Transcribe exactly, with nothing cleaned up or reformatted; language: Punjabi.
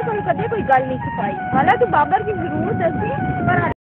कोई कदे कोई गल नहीं छुपाई हालांकि बाबर की जरूर दसी पर